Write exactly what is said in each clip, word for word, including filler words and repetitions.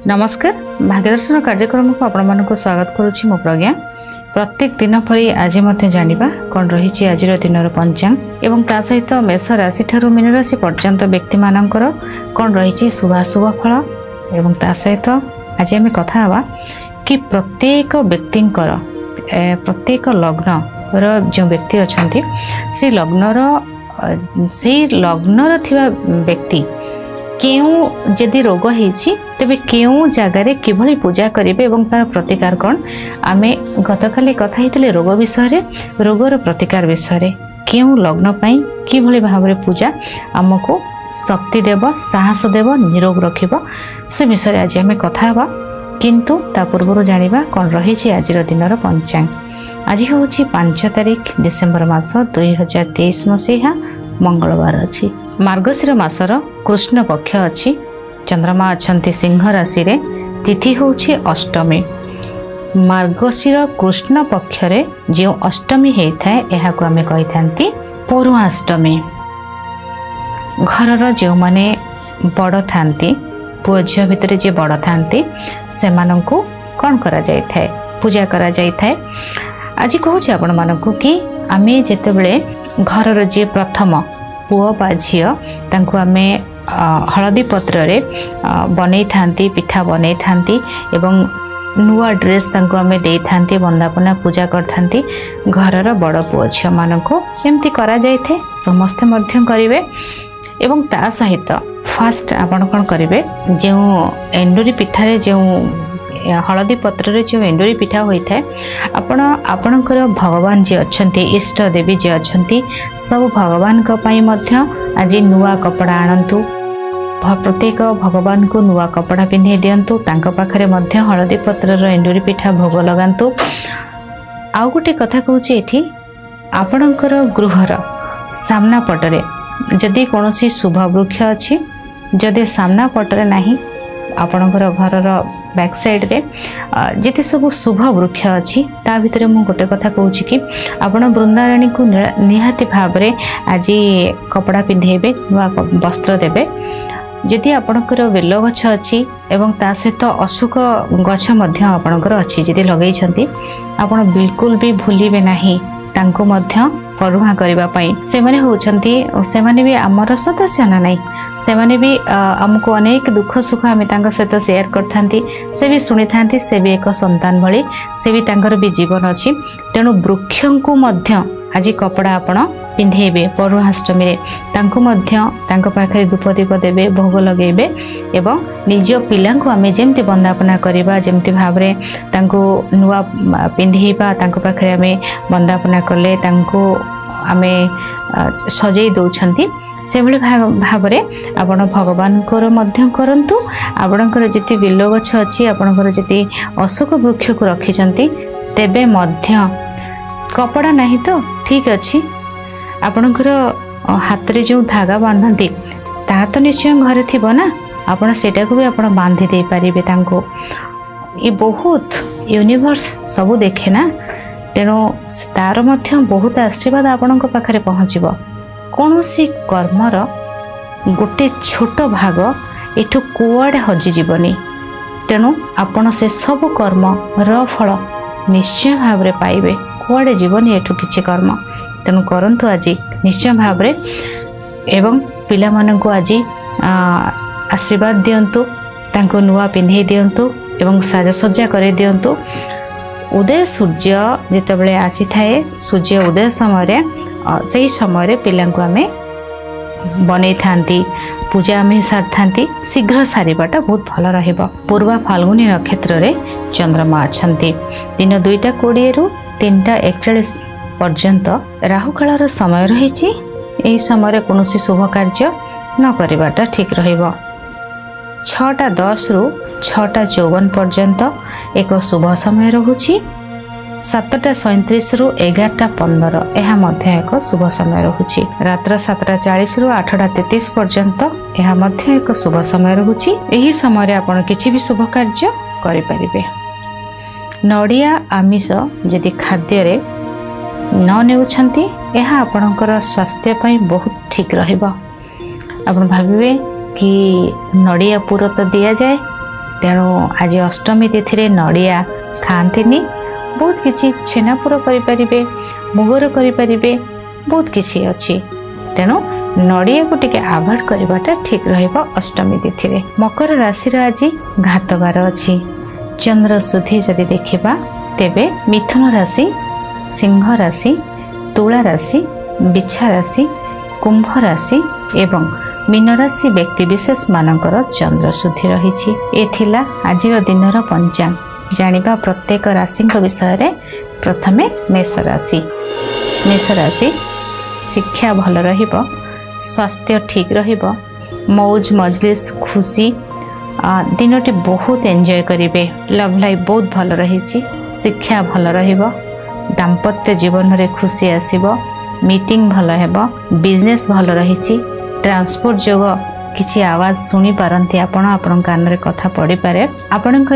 नमस्कार भाग्यदर्शन कार्यक्रम को आपण मानक स्वागत करुच्ची मो प्रज्ञा। प्रत्येक दिन परी आज मध्य जानिबा कौन रही आज दिन पंचांग एवं ता सहित मेष राशि ठारू मीन राशि पर्यंत व्यक्ति मानकर कौन रही शुभाशुभ फल एवं ता सहित आज आम कथा हवा कि प्रत्येक व्यक्तिंकर प्रत्येक लग्न जो व्यक्ति अच्छा से लग्नर से लग्नर थिबा व्यक्ति केउ जदि रोग होइछि तेबे केउ जगार किभली पूजा करेंगे और तार प्रतिकार कौन आमे गतकाली कथा होइतिले रोग विषय रे रोगर प्रतिकार विषय रे केउ लग्न पई किभली भाव पूजा आमको शक्ति देव साहस देव निरोग रखिब से विषय आज आमे कथा हवा। किंतु ता पूर्व जानिबा कौन रही आज दिन पंचांग। आज हूँ पांच तारिख डिसेम्बर मास दुई हजार तेईस मसीहा मंगलवार अच्छी मार्गशीर मासर कृष्ण पक्ष अच्छी चंद्रमा अच्छा सिंह राशि रे तिथि हूँ अष्टमी। मार्गशीर कृष्ण पक्ष रे जो अष्टमी होता है यह आम कही पौरुषाष्टमी। घर जो माने बड़ था पुओ झील भितर जे बड़ था से कौन करा जाय थाए पूजा करा जाय थाए। आज कहूँ आपण मानक कि आमे जेतेबेले घरर जे प्रथम पुओ बा झील तांको आमे हलदी पत्र रे बनै थांती पिठा बनै थांती एवं नुआ ड्रेस तांको आमे दे थांती वंदापना पूजा कर थांती। घरर बड़ पुओ झील मानको एमती करा जाय थे समस्ते मध्यम करिवे एवं ता सहित फास्ट आपण कोन करिवे जो एंडुरी पिठा रे जो हलदी पत्र रे जो एंडुरी पिठा होता है आपण आपणकर भगवान जी अच्छे इष्ट देवी जी अच्छे सब भगवान को पाई मध्य आज नुआ कपड़ा आणंतु प्रत्येक भगवान को नुआ कपड़ा पिंधे दिंतु तांको पाखरे मध्य हलदी पत्र रो एंडुरी पिठा भोग लगांतु। आउ गोटे कथा कहूची एठी आपणकर गृहर सामना पटरे जदि कोनोसी शुभ वृक्ष अछि जदि सामना पटरे नाही आपणकर घरर बैक साइड रे जिते सब शुभ वृक्ष अच्छी ता भितर मु गोटे कथा कहूँ कि आपण वृंदारणी को निहाती भाव में आज कपड़ा पिंधेबे नुआ वस्त्र देबे। जदि आपणकर बेल गछ अच्छी एवं ता सहित अशोक गछ मध्य आपणकर अच्छी जदि लगई छंती आपण बिल्कुल भी भूलिबे नाही तांको मध्य पढ़ुआ करने से माने होचंती से माने भी आमर सदस्य ना नहीं से माने भी आमको अनेक दुख सुख आम सहित शेयर करथांती से भी शुणी थांती से भी एक संतान भली से भी तांकर भी जीवन अच्छी। तेणु वृक्ष को मध्य आज कपड़ा आपण पिंधेबे पौरुषाष्टमी रे तांको मध्य तांको पाखरे धूप दीप देबे भोग लगेबे एवं निज पिला को आमे जेमती वंदापना करिबा जेमती भाव रे तांको नुआ पिंधेबा तांको पाखरे आमे वंदापना कले तांको आमे सजई दउछंती से भली भाव रे आपण भगवान को मध्य करंतु आपणकर जति बेल गछ अछि आपणकर जति अशोक वृक्ष को रखिचंती तेबे मध्य कपड़ा नहीं तो ठीक अच्छी आपणकर हाथ रे जो धागा बांधती ता तो निश्चय घरे थी ना आपण सेटा को भी आपण बांधी दे पारिबे तांको ये बहुत यूनिवर्स सब देखे ना तेणु तार मध्य बहुत आशीर्वाद आपणक पाखरे पहुँचब। कौनसी कर्मर गोटे छोट भाग एठू कुआडे हजिजीवनी तेणु आपण से सब कर्म र फल निश्चय भाव रे पाइबे कुआडे जीवनी एठू किछि कर्म तेणु करंतु आज निश्चय भाव रे एवं पिला माननकु आज आशीर्वाद दियंतु तांको नुआ पिंधे दियंतु एवं साजसज्जा करे दियंतु। उदय सूर्य जितेबले आसी थाए सूर्य उदय समय से समय पिलांकु आमे बनै थांती पूजा आमे सार थांती शीघ्र सारिबाटा बहुत भल रहिबो। पूर्वा फाल्गुनी नक्षत्र रे चंद्रमा अछंती दिन दुईटा कोड़े रु तीनटा एकचालीस पर्यंत राहुकाल समय रही यही समय कौन शुभ कार्य न करिबाटा ठीक रहिबो। छटा दस रु छटा चौवन पर्यंत एक शुभ समय रहुछि। सातटा सैंतीस रु एगारटा पंदर यह मध्य एक शुभ समय रहुछि। रात्र सातटा चालीस रु आठटा तेतीस पर्यंत यह मध्य एक शुभ समय रहुछि। यही समय आपण किछि भी शुभ कार्य करि परिबे। नड़िया आमिष यदि खाद्य रे न नेउछंती यह आपणकर स्वास्थ्य पई बहुत ठीक रहिबो। आपण भाबिबे कि नड़िया पुर तो दि जाए तेणु आज अष्टमी तिथि नड़िया खाआंतिनी बहुत किसी छेनापुर करें मुगर करें बहुत किसी अच्छी तेणु नड़िया को टिके आभोड करवाटा ठीक रहिबो अष्टमी तिथि रे। मकर राशि आज घातबार अच्छी चंद्र सुधी जदि देखिबा तेबे मिथुन राशि सिंह राशि तुला राशि बिछा राशि कुंभ राशि एवं मीन राशि व्यक्ति विशेष मानकर चंद्र शुद्धि रही। एथिला आजिर दिनर पंचांग जानिबा प्रत्येक राशि विषय रे प्रथमे मेष राशि। मेष राशि शिक्षा भल रहिबो स्वास्थ्य ठीक रहिबो मौज मजलिस खुशी दिनटी बहुत एंजॉय करिवे लव लाइफ बहुत भल रही। शिक्षा भल रहिबो दाम्पत्य जीवन रे खुशी आसीबो मीटिंग भल हेबो बिजनेस भल रही। ट्रांसपोर्ट जोग किछि आवाज सुनी पारंती आपण आपण कान रे कथा पड़ी पारे आपणकर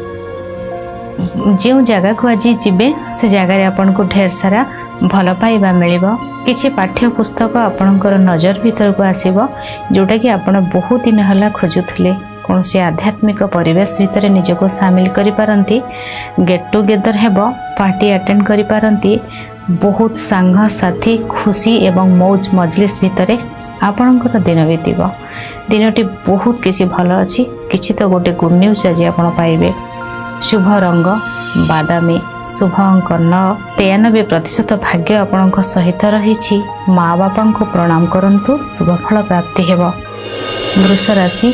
जो जगह को आज जीवे से जगार आपन को ढेर सारा भल पाइबा मिलिबो किछि पाठ्य पुस्तक आपणकर नजर भीतर को आसीबो जोटा कि आपण बहुत दिन हला खोजुथले कौन से आध्यात्मिक परिवेश भितर निजको सामिल करि पारंती गेट टुगेदर हेबो पार्टी अटेंड करि पारंती बहुत सांग साथी खुशी एवं मौज मजलिस भितर आपणकर दिन बीतब दिनटी बहुत किसी भल अच्छी किसी तो गोटे गुड न्यूज आज आप पाइबे। शुभ रंग बादामी शुभ अंक नौ तेयानबे प्रतिशत भाग्य आपण सहित रही। माँ बापा को प्रणाम करंतु शुभ फल प्राप्ति हेब। वृष राशि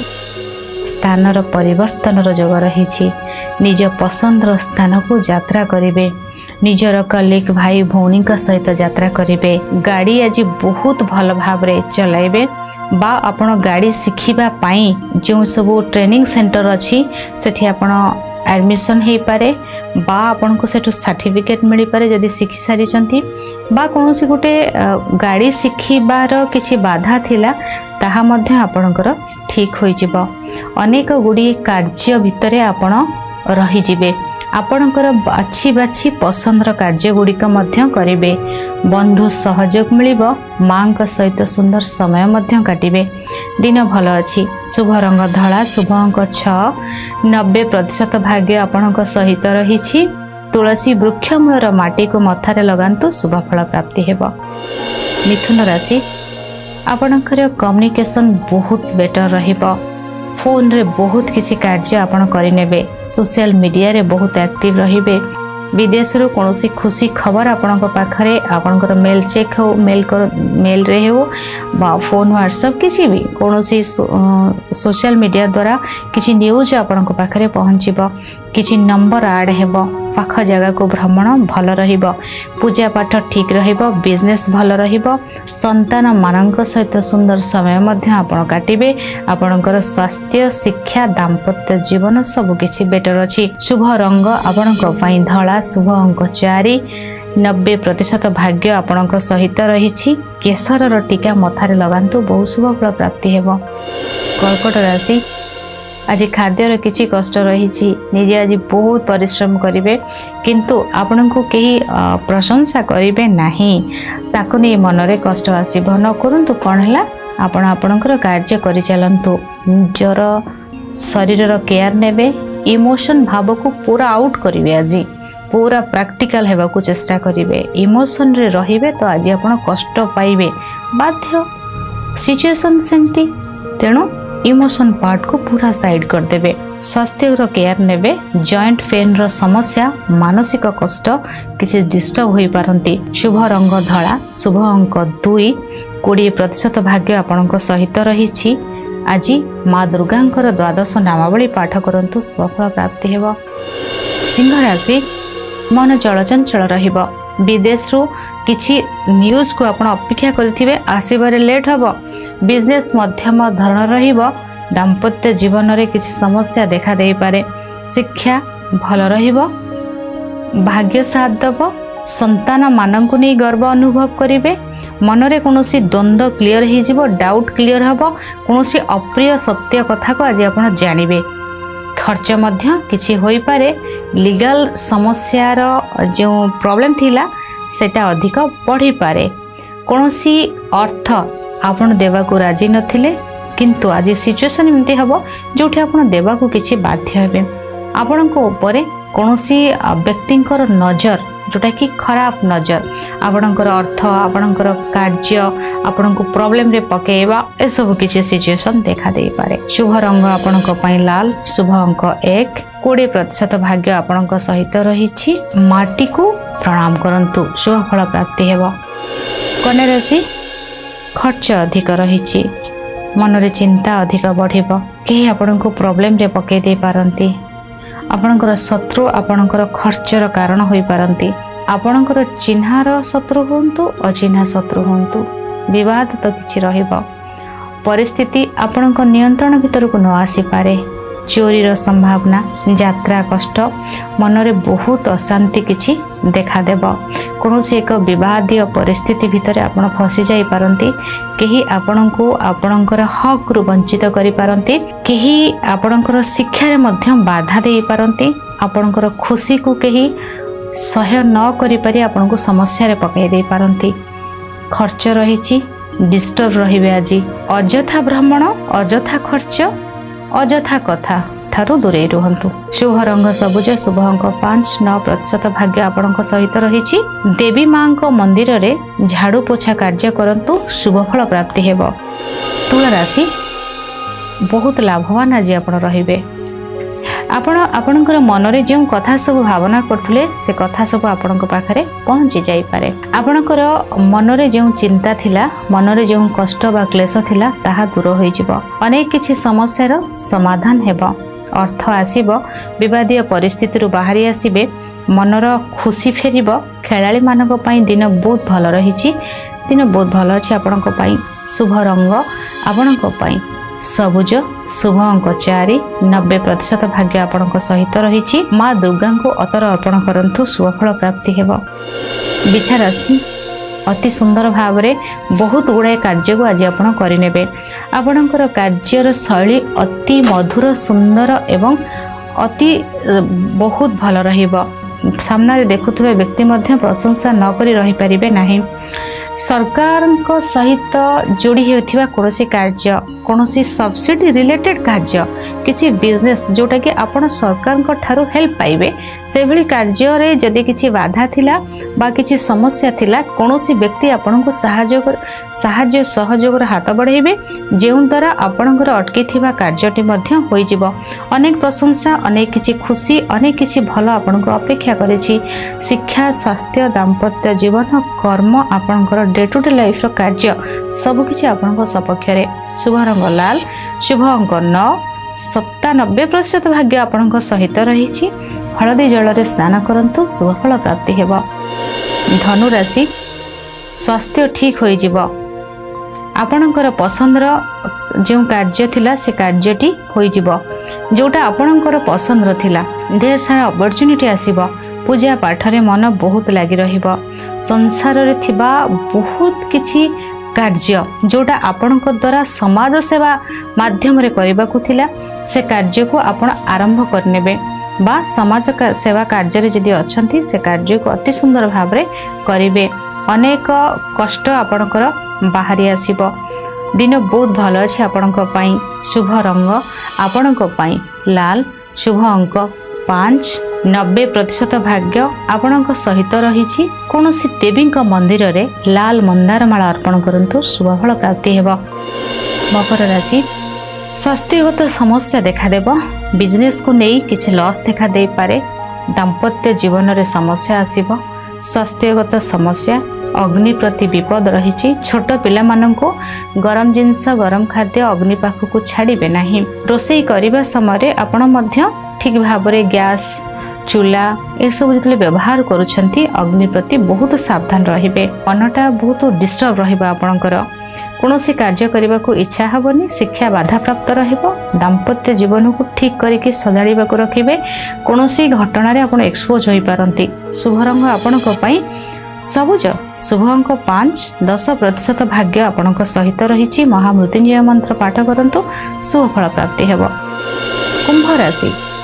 स्थानर परिवर्तन जोग रही निज पसंदर स्थान को यात्रा करिवे निजर कलिक भाई भौणी सहित यात्रा करिवे गाड़ी आज बहुत भल भाव चलाइबे बा आपण गाड़ी शिखिबा पाई जो सब ट्रेनिंग सेंटर अच्छी सेठी आपण एडमिशन हो पारे बा आपण को सेठु सर्टिफिकेट मिल पारे जदि शिखि सारी चंती बा कौन सी गोटे गाड़ी शिखिबार किछि बाधा थिला ताहा मध्य आपणकर ठीक होई जिवो अनेक गुडी कार्य भितरे आपण रही जिवे आपणकर बाछी बाछी पसंदर कार्य गुड़िक मध्य करिवे बंधु सहयोग मिलिबो मां सहित सुंदर समय मध्य काटिबे दिन भल अच्छी शुभ रंग धला शुभ अंक छः नब्बे प्रतिशत भाग्य आपणक सहित रही। तुलसी वृक्ष मूलर माटी को मथारे लगांतु शुभ फल प्राप्ति हेब। मिथुन राशि आपणकर कम्युनिकेशन बहुत बेटर रहिबो फोन रे बहुत किसी कार्य आपण करिनेबे सोशल मीडिया रे बहुत एक्टिव रहिबे विदेश रो कोनोसी खुशी खबर आपणक पाखरे आपणकर मेल चेक हो मेल कर मेल रे हो बा फोन व्हाट्सएप किसी भी कोनोसी सो, सोशल मीडिया द्वारा किसी न्यूज आपणक पाखरे पहुँचब किसी नंबर ऐड हेबो पाख जगह को भ्रमण भल रहिबो पूजा पाठ ठीक रहिबो बिजनेस भल रहिबो संतान मानक सहित सुंदर समय मध्य आपण काटिबे आपणकर स्वास्थ्य शिक्षा दाम्पत्य जीवन सब किछि बेटर अछि। शुभ रंग आपणक पई धला शुभ अंक चारि नब्बे प्रतिशत भाग्य आपणक सहित रही। केसर टीका मथारे लगांतु बहुत शुभ फल प्राप्ति हेबो। कर्कट राशि आज खाद्यर किछि कष्ट रही निजे आज बहुत परिश्रम करिवे किंतु आपन को कहीं प्रशंसा करिवे नाही ताको नै मनरे कष्ट आसीबो न करंतु कोन हला आपण आपणकर कार्य करि चलंतु निजर शरीर केयर नेबे इमोशन भाव को पूरा आउट करिवे आज पूरा प्रैक्टिकल हेबा को चेष्टा करिवे इमोशन रे रहिबे तो आज आपण कष्ट पाइबे बाध्य सिचुएशन सेमती तेणु इमोशन पार्ट को पूरा साइड कर देबे। स्वास्थ्य केयर नेबे जॉइंट पेन रो समस्या मानसिक कष्ट किसी डिस्टर्ब होई पारंती। शुभ रंग धला शुभ अंक दुई कोड़े प्रतिशत भाग्य आपणक सहित रही। आज माँ दुर्गांकर द्वादश नामावली पाठ करंतु शुभ फल प्राप्ति हेबो। सिंह राशि मन चलचंचल रहिबो विदेश रो किछि न्यूज को आपण अपेक्षा करिथिबे आसीबारे लेट हबो बिजनेस मध्यम धरण रहिबो दाम्पत्य जीवन रे किछि समस्या देखा देई पारे शिक्षा भल रहिबो भाग्य साथ दबो संतान मानंकु नै गर्व अनुभव करिवे मनरे कोनोसी द्वंद्व क्लियर हो जिवो डाउट क्लियर हबो कोनोसी अप्रिय सत्य कथा को आज आपण जानिबे खर्च मध्य किछि होई पारे लीगल समस्या रो जो प्रॉब्लम थिला सेटा अधिक बढ़ी पारे कोनोसी अर्थ आपण देवा को राजी नथिले किंतु आज सिचुएशन एमती हम जो देवा को किसी बाध्य हे आपण कौन व्यक्ति नजर जोटा कि खराब नजर आपणकर अर्थ आपणकर कार्य आपण को प्रॉब्लम रे पकेवा ए सब किसी सिचुएशन देखा दे पारे। शुभ रंग आपण लाल, शुभ अंक एक, कोड़े प्रतिशत भाग्य आपण सहित रही। माटी को प्रणाम करंतु शुभ फल प्राप्ति हेब। कन्या राशि खर्च अधिक रही, मन रे चिंता अधिक बढ़िबो, केही आपण को प्रॉब्लम रे पके दे पारंती, आपणकर शत्रु आपणकर खर्चर कारण होई पारंती, आपणकर चिन्हार शत्रु होंतु अचिन्हा शत्रु होंतु, विवाद तो किछि रहिबो, परिस्थिति आपणकर नियंत्रण भीतर को न आसी पारे, चोरीर संभावना, यात्रा कष्ट, मन रे बहुत अशांति किछि देखा देबो, कौनसी एक विवादीय परिस्थिति भितर आपण फसी जाई पारंती, केही आपणको आपणकर हक रु वंचित करि पारंती, केही आपणकर शिक्षा रे मध्य बाधा देई पारंती, आपणकर खुशी को केही सहय न करि पारि आपणको समस्या रे पकाई देई पारंती। खर्च रहिछि, डिस्टर्ब रहिबे आज, अजथा भ्रमण, अजथा खर्च, अजथा कथा ठारू दूरे रुहंतु। शुभ रंग सबुज, शुभ अंक पांच, नौ प्रतिशत भाग्य आपण सहित रही। देवी माँ मंदिर रे झाड़ू पोछा कार्य करंतु शुभ फल प्राप्ति हेब। तुला राशि बहुत लाभवान आज आपण रहिबे। आपण आपणकर मन रे जो कथा सब भावना करथुले से कथा सब आपणक पाखरे पहुंची जाई पारे। आपणकर मन रे जो चिंता थिला, मन रे जो कष्ट बा क्लेश थिला ताहा दूर होई जिवो। अनेक किछि समस्यार समाधान हेब, अर्थ आसीबो, विवादीय परिस्थिति रु बाहरी आसीबे, मनर खुशी फेरिबो। खेलाड़ी मानक पई दिन बहुत भल रहिछि, दिन बहुत भल अछि आपणक पई। शुभ रंग आपणक पई सबुज, शुभ अंक चारि, नब्बे प्रतिशत भाग्य आपणक सहित रही। माँ दुर्गा को अतर अर्पण करंतु शुभ फल प्राप्ति हेब। बिछा राशि अति सुंदर भाव रे बहुत गुड़ाए कार्य को आज आपण करिनेबे। आपणकर कार्यर शैली अति मधुर सुंदर एवं अति बहुत भल रहिबो। सामने देखुथिबे व्यक्ति मध्य प्रशंसा न करी रही परिबे नाही। सरकार को सहित जोड़ी होथिबा कोनोसी कार्य, कोनोसी सब्सिडी रिलेटेड कार्य, किछि बिजनेस जोटा कि आपण सरकार को ठारू हेल्प पाइबे, से भली कार्य रे जदि किछि बाधा थिला बा किछि समस्या थिला, कोनोसी व्यक्ति आपण को सहायक सहाय्य सहयोग हाथ बढ़ाइबे, जेउ द्वारा आपणकर अटकी थिबा कार्यटी मध्य होई जिवो। अनेक प्रशंसा, अनेक किछि खुशी, अनेक किछि भल आपण को अपेक्षा करिछि। शिक्षा, स्वास्थ्य, दाम्पत्य जीवन, कर्म, आपणकर डे टू डे लाइफ कार्य सबकि आपण सपक्ष। शुभ रंग लाल, शुभ अंक नौ, सत्तानबे प्रतिशत भाग्य आपण सहित रही। हलदी जल स्नान करंतु शुभ फल प्राप्ति हेब। धनु राशि स्वास्थ्य ठीक हो जिवो। आपणकर पसंदर जो कार्य थिला से कार्यटी हो जिवो, जोटा आपणकर पसंदर थिला। ढेर सारा अपॉर्चुनिटी आसीबो। पूजा पाठ रे मन बहुत लगी रहिबो। संसार रे थिबा बहुत किछि कार्य जोटा आपणक द्वारा समाज सेवा माध्यम रे करबा को थिला, से कार्य को आपण आरंभ करनेबे बा समाज का सेवा कार्य रे जदि अछंती से कार्य को अति सुंदर भाव रे करिवे। अनेक कष्ट आपणकर बाहरी आसीबो। दिन बहुत भल अछि आपणक पई। शुभ रंग आपणक पई लाल, शुभ अंक पांच, नब्बे प्रतिशत भाग्य आपणक सहित रही। कौनसी देवी मंदिर रे लाल मंदार माला अर्पण करंतु शुभ फल प्राप्ति हेब। मकर राशि स्वास्थ्यगत समस्या देखा देबो। बिजनेस को नहीं किछि लॉस देखा दे पारे। दाम्पत्य जीवन रे समस्या आसीबो। स्वास्थ्यगत समस्या, अग्नि प्रति विपद रही। छोट पिला माननको गरम जिनस, गरम खाद्य अग्नि पाख को छाड़िबे नाही। रोषेई करिबा समय आपण मध्य ठीक भाव रे गैस, चूल्हा ए सब जो व्यवहार करुछंती अग्नि प्रति बहुत सावधान रहिबे। मनटा बहुत डिस्टर्ब रहिबा। आपणकर कौनसी कार्य करने को इच्छा हेबनी। शिक्षा बाधा प्राप्त रहिबो। दाम्पत्य जीवन को ठीक करके सजाड़िबा को रखिबे। कौनसी घटना रे आपण एक्सपोज होई पारंती। शुभ रंग आपणक पई सबुज, शुभ अंक पांच, दस प्रतिशत भाग्य आपणक सहित रही। महामृत्युंजय मंत्र पाठ करंतु शुभ फल प्राप्ति हेब। कुंभ राशि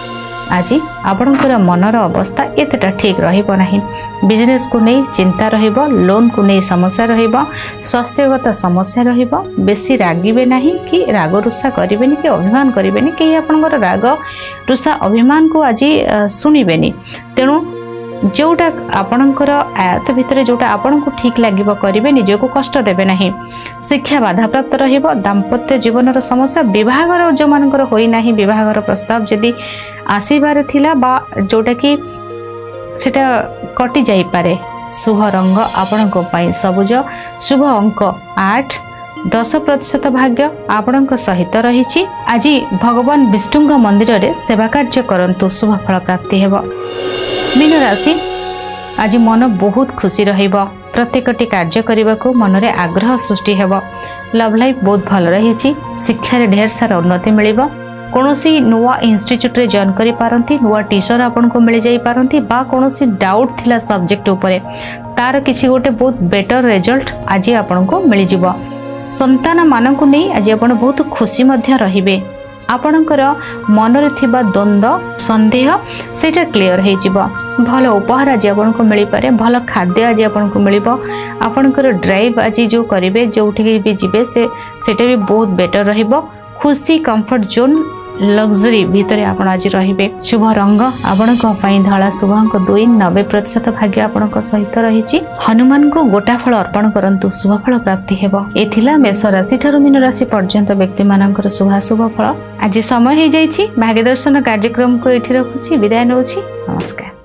आज आपणकर मनर अवस्था एतटा ठीक रहिबो नाही। बिजनेस को नहीं चिंता रहिबो, लोन को नहीं समस्या रहिबो, स्वास्थ्यगत समस्या रहिबो, बेसी रागिबे नाही कि राग रुषा करिबेनी कि अभिमान करिबेनी कि आपणकर राग रुषा अभिमान को आज सुनिबेनी। तेणु जोटा आपणकर आयत भितर जोटा आपन को ठीक लागिबो करिवे, निज को कष्ट देबे नाही। शिक्षा बाधा प्राप्त रहिबो, दाम्पत्य जीवनर समस्या, विवाहर जो मानकर होई नाही विवाहर प्रस्ताव जदि आसीबार थिला बा जोटा कि सेटा कटि जाई पारे। शुभ रंग आपण को पई सबुज, शुभ अंक आठ, दस प्रतिशत भाग्य आपण सहित रही। आज भगवान विष्णु मंदिर रे सेवा कार्य करंतु, शुभ फल प्राप्ति हेबो। मीन राशि आज मन बहुत खुशी रहिबो, प्रत्येकटी कार्य करने को मन में आग्रह सृष्टि हेबो। लव लाइफ बहुत भल रही, शिक्षा रे ढेर सारा उन्नति मिलिबो। कौनसी नुआ इंस्टीट्यूट रे जॉइन करि पारंती, नुआ टीचर आपन को मिल जाई पारंती, बा कौनसी डाउट थिला सब्जेक्ट उपरे तार किसी गोटे बहुत बेटर रिजल्ट आज आपन को मिल जिवो। संतान मानकु नहीं आज आपन बहुत खुशी मध्य रहिबे। आपणकर मनरे थिबा द्वंद्व संदेह सेटा क्लियर हो जिवो। भल उपहार आज आपन को मिल पारे, भल खाद्य आज आपन को मिलिबो। आपणकर ड्राइव आज जो करिवे, जोठी भी जिवे से सेटा भी बहुत बेटर रहिबो। खुशी कंफर्ट जोन लग्जरी भीतर आपण आज रहिबे। शुभ रंग आपण को पई धला, शुभ अंक दुई, नब्बे प्रतिशत भाग्य आपण को सहित रही। हनुमान को गोटा फल अर्पण करंतु, शुभ फल प्राप्ति हेबो। एथिला मेष राशि ठारू मीन राशि पर्यंत व्यक्ति मानकर शुभाशुभ फल। आज समय हो जाइछि, भाग्य दर्शन कार्यक्रम को एठी रखुछि, विदाय नउछि, नमस्कार।